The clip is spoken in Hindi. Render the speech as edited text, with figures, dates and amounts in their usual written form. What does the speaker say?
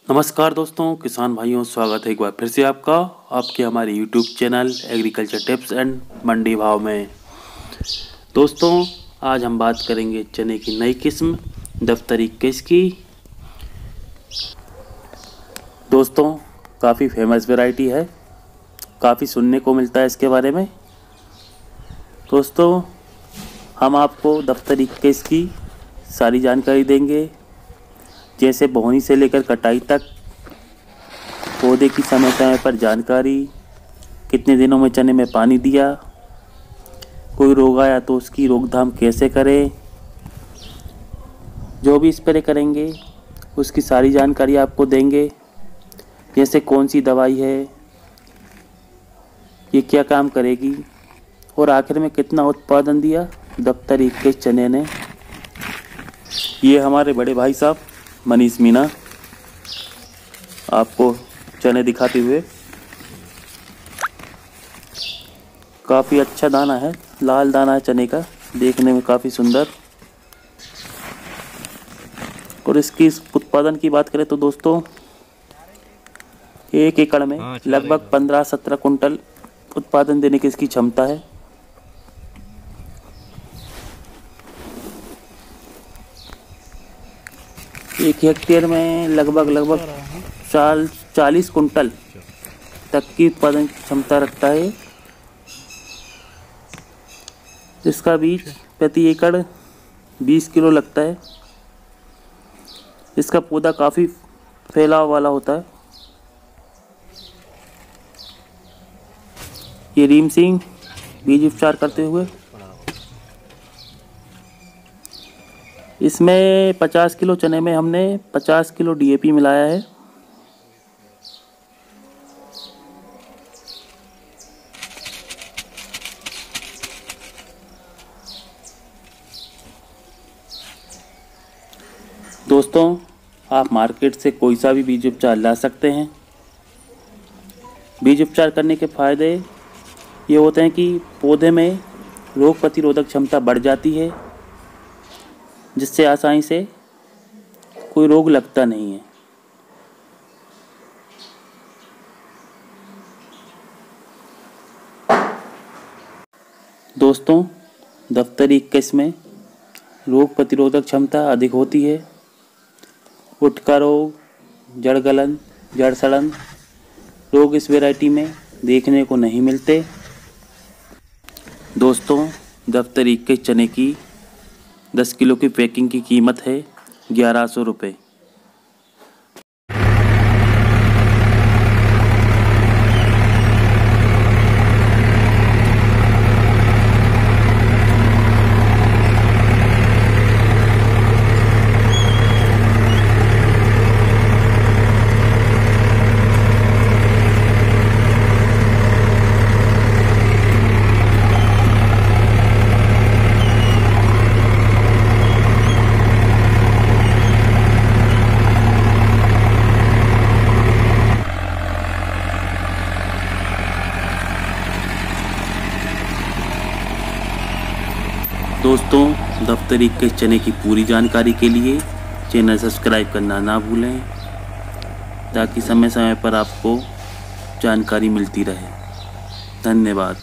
नमस्कार दोस्तों, किसान भाइयों, स्वागत है एक बार फिर से आपका आपके हमारे YouTube channel agriculture tips and मंडी भाव में। दोस्तों, आज हम बात करेंगे चने की नई किस्म दफ्तरी 21 की। दोस्तों, काफ़ी फेमस वैरायटी है, काफ़ी सुनने को मिलता है इसके बारे में। दोस्तों, हम आपको दफ्तरी 21 की सारी जानकारी देंगे, जैसे बोनी से लेकर कटाई तक, पौधे की समय समय पर जानकारी, कितने दिनों में चने में पानी दिया, कोई रोग आया तो उसकी रोकथाम कैसे करें, जो भी स्प्रे करेंगे उसकी सारी जानकारी आपको देंगे, जैसे कौन सी दवाई है, ये क्या काम करेगी, और आखिर में कितना उत्पादन दिया दफ्तरी 21 चने ने। ये हमारे बड़े भाई साहब मनीष मीना आपको चने दिखाते हुए। काफ़ी अच्छा दाना है, लाल दाना है चने का, देखने में काफ़ी सुंदर। और इसकी उत्पादन की बात करें तो दोस्तों, 1 एकड़ में लगभग 15-17 कुंटल उत्पादन देने की इसकी क्षमता है। एक हेक्टेयर में लगभग 40 कुंटल तक की उत्पादन क्षमता रखता है। इसका बीज प्रति एकड़ 20 किलो लगता है। इसका पौधा काफ़ी फैलाव वाला होता है। ये रीम सिंह बीज उपचार करते हुए इसमें 50 किलो चने में हमने 50 किलो डीएपी मिलाया है। दोस्तों, आप मार्केट से कोई सा भी बीज उपचार ला सकते हैं। बीज उपचार करने के फायदे ये होते हैं कि पौधे में रोग प्रतिरोधक क्षमता बढ़ जाती है, जिससे आसानी से कोई रोग लगता नहीं है। दोस्तों, दफ्तरी 21 में रोग प्रतिरोधक क्षमता अधिक होती है। उटका रोग, जड़ गलन, जड़ सड़न रोग इस वैरायटी में देखने को नहीं मिलते। दोस्तों, दफ्तरी 21 चने की 10 किलो की पैकिंग की कीमत है 1100 रुपये। दोस्तों, दफ्तरी 21 चने की पूरी जानकारी के लिए चैनल सब्सक्राइब करना ना भूलें, ताकि समय समय पर आपको जानकारी मिलती रहे। धन्यवाद।